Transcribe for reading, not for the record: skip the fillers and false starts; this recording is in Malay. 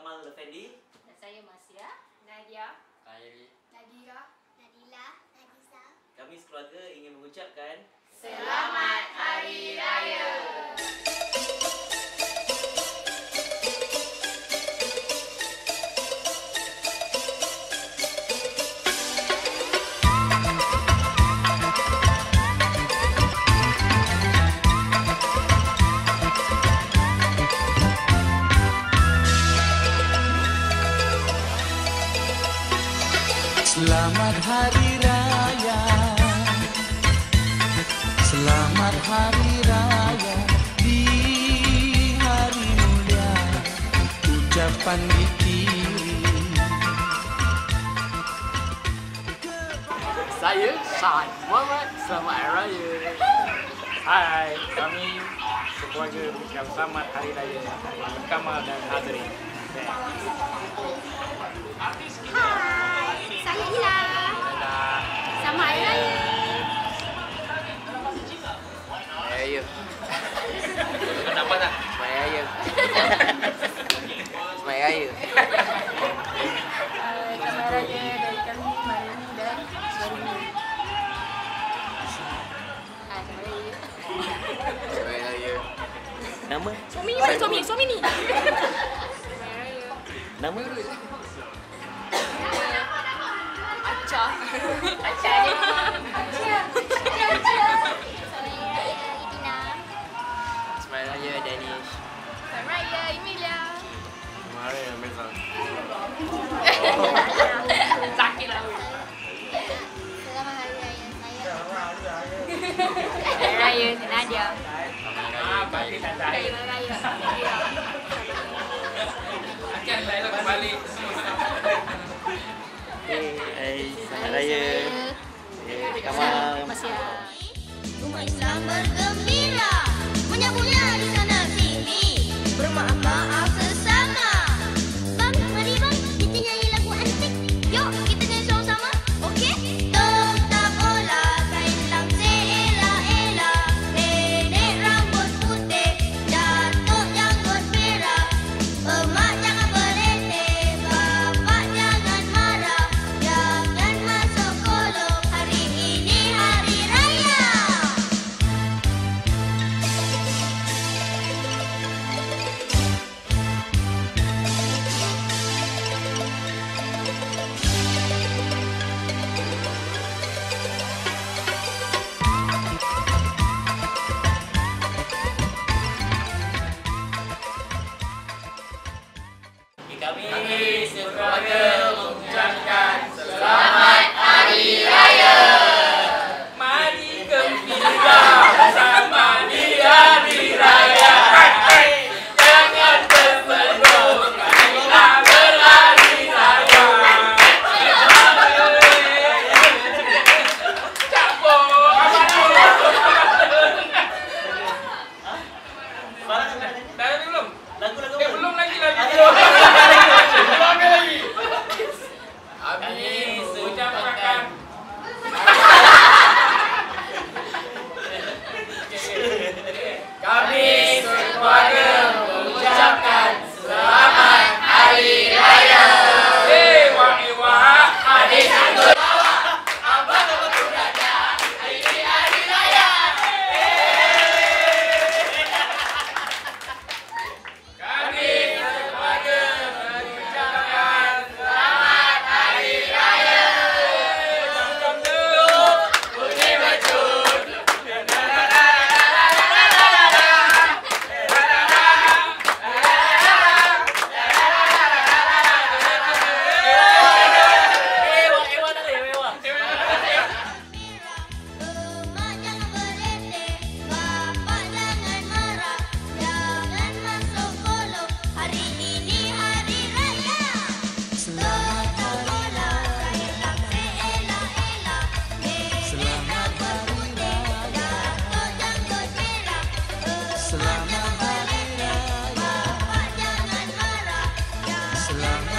Kamal Effendi. Dan saya Masya, Nadia, Khairi, Nadira, Nadila, Nadisa. Kami sekeluarga ingin mengucapkan Selamat Hari Raya. Selamat Hari Raya, selamat Hari Raya di hari mulia, ucapan dikirim. saya Syed Muhammad. Selamat Hari Raya. Hai, kami sekeluarga mengucapkan selamat Hari Raya Kamal dan Hazrin. Hai, saya Ila. Selamat Hari Raya. Raya. kau nampak tak? Selamat Raya. Selamat Raya. Selamat Raya dari kami, Marini dan Suharini. Selamat Raya. Selamat Raya. Nama? Suami ni mana suami ni? Nama? Acah. Selamat Raya Danish. Selamat Raya Emilia. Selamat Hari Raya Mezal. Sakit lah. Selamat Hari Raya saya. Hari Raya Nadia. Selamat Raya. Selamat Raya. Akan dialog kembali. Selamat Raya. Kamal. Masya. Umat Islam bergembira, menyambutnya di sana sini, bermaaf-maaf sesama. Bang, mari bang, kita nyanyi lagu antik. Yuk, kita nyanyi sama-sama, okey? Tetap olah kain lang seela-ela, nenek rambut putih, datuk janggut merah. Emak jangan berleteh, bapak jangan marah, jangan masuk kolong, hari ini hari raya. Kami sekeluarga mengucapkan Selamat Hari Raya. Mari gembira bersama di Hari Raya. Jangan terpedung, marilah berlari raya. Campur. Dah belum? Lagu-lagu Belum lagi. Kami mengucapkan sekeluarga mengucapkan Selamat Hari Raya. Ewa, adik anggur. Abang betul raja. Hari ini Hari Raya. Kami sekeluarga mengucapkan Selamat Hari Raya. Jam duduk, bunyi bacun. Emak jangan berleteh, bapak jangan marah, jangan masuk kolong, hari ini hari raya. Tetap olah kain lang seela-ela, nenek rambut putih, datuk janggut merah. Emak jangan berleteh, bapak jangan marah, jangan